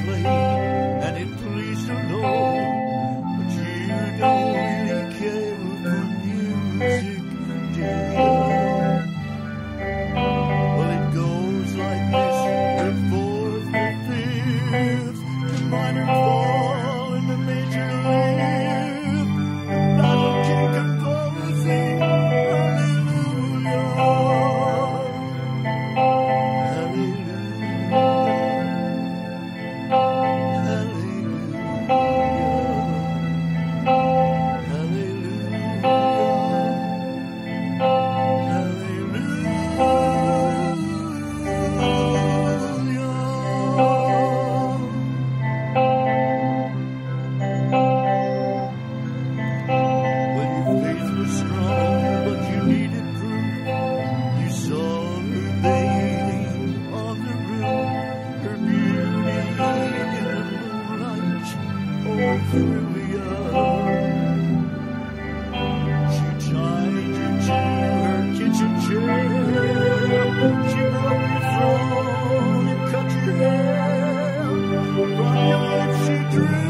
played and it pleased her Lord. But you don't really care for music, do you? Well, it goes like this: the fourth, the fifth, the minor fall, and the major lift. That'll keep composing. She tied you to her kitchen chair. She broke your throne and cut your hair. From your lips she drew